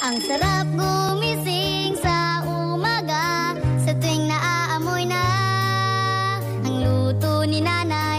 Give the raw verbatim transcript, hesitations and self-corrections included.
Ang sarap gumising sa umaga, sa tuwing naaamoy na ang luto ni Nana.